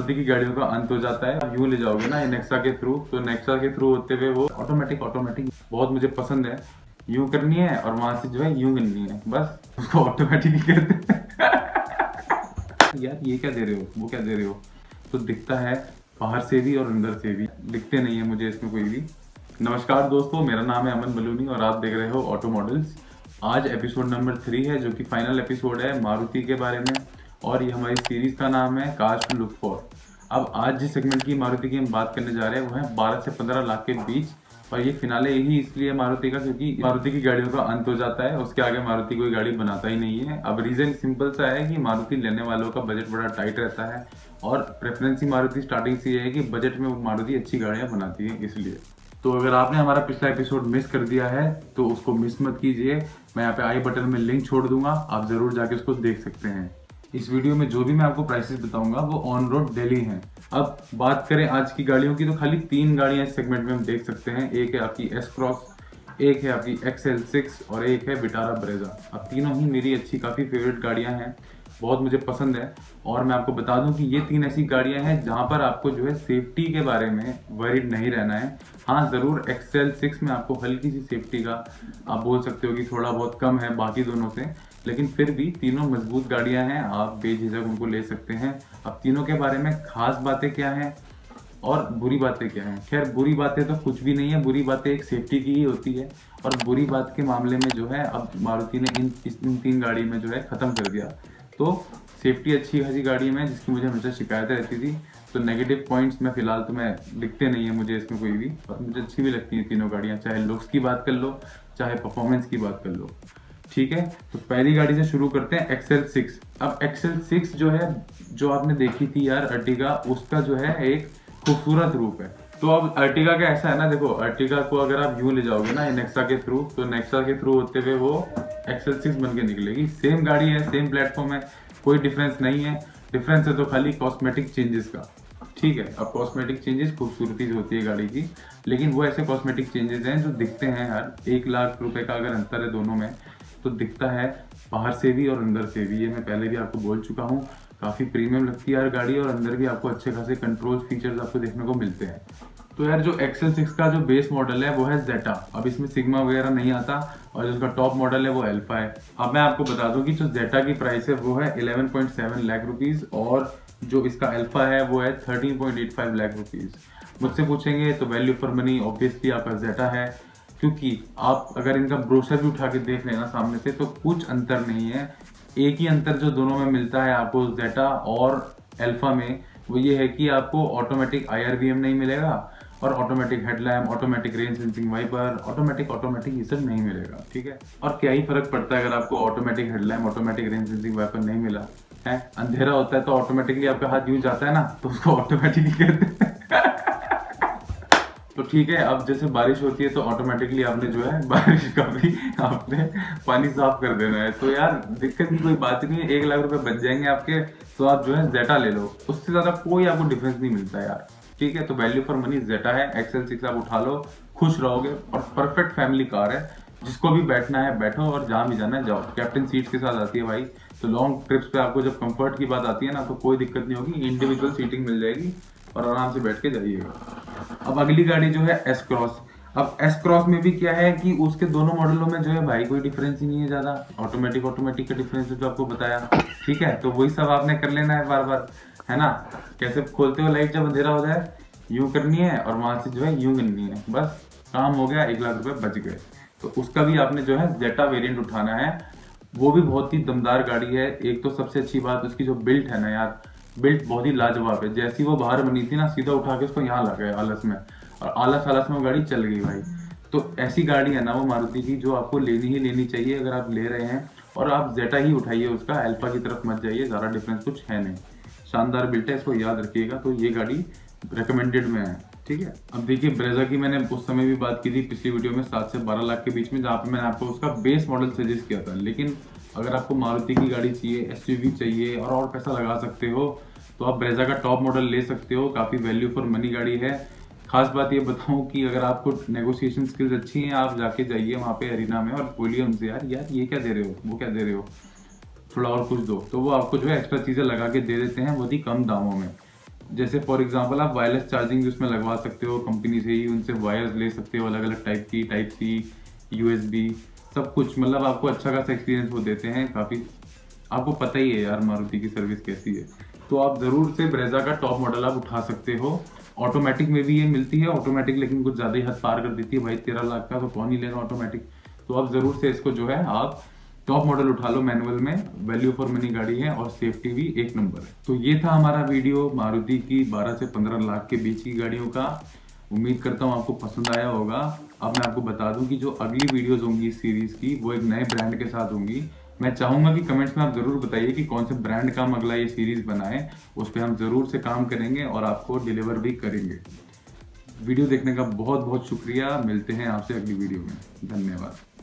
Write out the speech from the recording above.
मारुति की गाड़ियों का अंत हो जाता है। यूं ले जाओगे ना नेक्सा के थ्रू, तो नेक्सा के थ्रू होते हुए वो ऑटोमेटिक बहुत मुझे पसंद है। यूं करनी है और वहां से जो है यूं करनी है, बस उसको ऑटोमेटिक ही कहते हैं। यार ये क्या दे रहे हो, वो क्या दे रहे हो। तो दिखता है बाहर से भी और अंदर से भी, दिखते नहीं है मुझे इसमें कोई भी। नमस्कार दोस्तों, मेरा नाम है अमन बलूनी और आप देख रहे हो ऑटो मॉडल्स। आज एपिसोड नंबर 3 है, जो कि फाइनल एपिसोड है मारुति के बारे में, और ये हमारी सीरीज का नाम है कार्स टू लुक फॉर। अब आज जिस सेगमेंट की मारुति की हम बात करने जा रहे हैं वो है 12 से 15 लाख के बीच, और ये फिनाले यही इसलिए मारुति का क्योंकि मारुति की गाड़ियों का अंत हो जाता है, उसके आगे मारुति कोई गाड़ी बनाता ही नहीं है। अब रीजन सिंपल सा है कि मारुति लेने वालों का बजट बड़ा टाइट रहता है, और प्रेफरेंस ही मारुति स्टार्टिंग से ये है कि बजट में मारुति अच्छी गाड़ियां बनाती है इसलिए। तो अगर आपने हमारा पिछला एपिसोड मिस कर दिया है तो उसको मिस मत कीजिए, मैं यहाँ पे आई बटन में लिंक छोड़ दूंगा, आप जरूर जाके उसको देख सकते हैं। इस वीडियो में जो भी मैं आपको प्राइसेस बताऊंगा वो ऑन रोड दिल्ली हैं। अब बात करें आज की गाड़ियों की, तो खाली 3 गाड़ियां इस सेगमेंट में हम देख सकते हैं। एक है आपकी एस क्रॉस, एक है आपकी XL6 और एक है विटारा ब्रेजा। अब तीनों ही मेरी अच्छी काफ़ी फेवरेट गाड़ियां हैं, बहुत मुझे पसंद है। और मैं आपको बता दूं कि ये 3 ऐसी गाड़ियां हैं जहां पर आपको जो है सेफ्टी के बारे में वरीड नहीं रहना है। हाँ ज़रूर XL6 में आपको हल्की सी सेफ्टी का आप बोल सकते हो कि थोड़ा बहुत कम है बाकी दोनों से, लेकिन फिर भी तीनों मजबूत गाड़ियां हैं, आप बेझिझक उनको ले सकते हैं। अब तीनों के बारे में खास बातें क्या हैं और बुरी बातें क्या हैं। खैर बुरी बातें तो कुछ भी नहीं है, बुरी बातें एक सेफ्टी की ही होती है, और बुरी बात के मामले में जो है अब मारुति ने इन 3 गाड़ी में जो है ख़त्म कर दिया। तो सेफ्टी अच्छी खासी गाड़ी में जिसकी मुझे हमेशा शिकायतें रहती थी, तो नेगेटिव पॉइंट्स में फिलहाल तो मैं दिखते नहीं है मुझे इसमें कोई भी, और मुझे अच्छी भी लगती है तीनों गाड़ियाँ, चाहे लुक्स की बात कर लो चाहे परफॉर्मेंस की बात कर लो। ठीक है, तो पहली गाड़ी से शुरू करते हैं XL6। अब XL6 जो है, जो आपने देखी थी यार अर्टिगा, उसका जो है एक खूबसूरत रूप है। तो अब अर्टिगा का ऐसा है ना, देखो अर्टिगा को अगर आप यूं ले जाओगे ना नेक्सा के थ्रू, तो नेक्सा के थ्रू होते हुए वो XL6 बन के निकलेगी। सेम गाड़ी है, सेम प्लेटफॉर्म है, कोई डिफरेंस नहीं है। डिफरेंस है तो खाली कॉस्मेटिक चेंजेस का। ठीक है, अब कॉस्मेटिक चेंजेस खूबसूरती जो होती है गाड़ी की, लेकिन वो ऐसे कॉस्मेटिक चेंजेस हैं जो दिखते हैं यार। 1 लाख रुपए का अगर अंतर है दोनों में, तो दिखता है बाहर से भी और अंदर से भी। ये मैं पहले भी आपको बोल चुका हूँ, काफ़ी प्रीमियम लगती है यार गाड़ी, और अंदर भी आपको अच्छे खासे कंट्रोल फीचर्स आपको देखने को मिलते हैं। तो यार जो XL6 का जो बेस मॉडल है वो है जेटा। अब इसमें सिग्मा वगैरह नहीं आता, और जो उसका टॉप मॉडल है वो अल्फा है। अब मैं आपको बता दूं कि जो जेटा की प्राइस है वो है 11.7 लाख रुपीज़, और जो इसका अल्फा है वो है 13.85 लाख रुपीज़। मुझसे पूछेंगे तो वैल्यू फॉर मनी ऑब्वियसली आपका जेटा है, क्योंकि आप अगर इनका ब्रोशर भी उठा के देख लेना सामने से तो कुछ अंतर नहीं है। एक ही अंतर जो दोनों में मिलता है आपको जेटा और अल्फा में, वो ये है कि आपको ऑटोमेटिक IRVM नहीं मिलेगा, और automatic headlamp, automatic rain sensing wiper, automatic ये सब नहीं मिलेगा। ठीक है, और क्या ही फर्क पड़ता है अगर आपको automatic headlamp, automatic rain sensing wiper नहीं मिला है। अंधेरा होता है तो ऑटोमेटिकली आपका हाथ यूं जाता है ना, तो उसको ऑटोमेटिक ही कहते हैं। तो ठीक है, अब जैसे बारिश होती है तो ऑटोमेटिकली आपने जो है बारिश का भी आपने पानी साफ कर देना है। तो यार दिक्कत की कोई बात नहीं है, 1 लाख रुपए बच जाएंगे आपके, तो आप जो है जेटा ले लो, उससे ज्यादा कोई आपको डिफरेंस नहीं मिलता यार। ठीक है, तो वैल्यू फॉर मनी जेटा है। XL6 आप उठा लो, खुश रहोगे, और परफेक्ट फैमिली कार है, जिसको भी बैठना है बैठो और जहाँ भी जाना है जाओ। कैप्टन सीट के साथ आती है भाई, तो लॉन्ग ट्रिप्स पे आपको जब कंफर्ट की बात आती है ना, तो कोई दिक्कत नहीं होगी, इंडिविजुअल सीटिंग मिल जाएगी और आराम से बैठ के जाइएगा। अब अगली गाड़ी जो है एस क्रॉस। अब एस क्रॉस में भी क्या है कि उसके दोनों मॉडलों में जो है भाई कोई डिफरेंस ही नहीं है ज्यादा, ऑटोमेटिक का डिफरेंस जो आपको बताया। ठीक है, तो वही सब आपने कर लेना है बार बार, है ना। कैसे खोलते हो लाइट जब अंधेरा हो जाए, यूं करनी है और वहां से जो है यूं करनी है, बस काम हो गया, 1 लाख रुपए बच गए। तो उसका भी आपने जो है जेटा वेरिएंट उठाना है, वो भी बहुत ही दमदार गाड़ी है। एक तो सबसे अच्छी बात उसकी जो बिल्ट है ना यार, बिल्ट बहुत ही लाजवाब है। जैसी वो बाहर बनी थी ना, सीधा उठा के उसको यहाँ लगा आलस में, और आलस में वो गाड़ी चल गई भाई। तो ऐसी गाड़ी है ना वो मारुति की, जो आपको लेनी चाहिए अगर आप ले रहे हैं, और आप जेटा ही उठाइए उसका, अल्फा की तरफ मत जाइए, ज़्यादा डिफरेंस कुछ है नहीं। शानदार बिल्ट है, इसको याद रखिएगा। तो ये गाड़ी रिकमेंडेड में है। ठीक है, अब देखिए ब्रेजा की मैंने उस समय भी बात की थी पिछली वीडियो में, 7 से 12 लाख के बीच में, जहाँ पे मैंने आपको उसका बेस मॉडल सजेस्ट किया था। लेकिन अगर आपको मारुति की गाड़ी चाहिए, SUV चाहिए और पैसा लगा सकते हो, तो आप ब्रेजा का टॉप मॉडल ले सकते हो। काफ़ी वैल्यू फॉर मनी गाड़ी है। खास बात ये बताऊं कि अगर आपको नेगोशिएशन स्किल्स अच्छी हैं, आप जाके जाइए वहाँ पे अरीना में और बोलिए उनसे, यार ये क्या दे रहे हो, वो क्या दे रहे हो, थोड़ा और कुछ दो, तो वो आपको जो है एक्स्ट्रा चीज़ें लगा के दे देते हैं बहुत ही कम दामों में। जैसे फॉर एग्जांपल आप वायरलेस चार्जिंग भी उसमें लगवा सकते हो कंपनी से ही, उनसे वायर्स ले सकते हो अलग अलग टाइप की, टाइप सी, यूएसबी, सब कुछ। मतलब आपको अच्छा खासा एक्सपीरियंस वो देते हैं काफ़ी। आपको पता ही है यार मारुति की सर्विस कैसी है। तो आप ज़रूर से ब्रेजा का टॉप मॉडल आप उठा सकते हो। ऑटोमेटिक में भी ये मिलती है, ऑटोमेटिक लेकिन कुछ ज़्यादा ही हद पार कर देती है भाई, 13 लाख का तो कौन ही लेगा ऑटोमेटिक। तो आप ज़रूर से इसको जो है आप टॉप मॉडल उठा लो मैनुअल में, वैल्यू फॉर मनी गाड़ी है और सेफ्टी भी एक नंबर है। तो ये था हमारा वीडियो मारुति की 12 से 15 लाख के बीच की गाड़ियों का। उम्मीद करता हूँ आपको पसंद आया होगा। अब मैं आपको बता दूं कि जो अगली वीडियोस होंगी इस सीरीज की वो एक नए ब्रांड के साथ होंगी। मैं चाहूंगा कि कमेंट्स में आप जरूर बताइए कि कौन से ब्रांड का हम अगला ये सीरीज बनाए, उस पर हम जरूर से काम करेंगे और आपको डिलीवर भी करेंगे। वीडियो देखने का बहुत बहुत शुक्रिया। मिलते हैं आपसे अगली वीडियो में। धन्यवाद।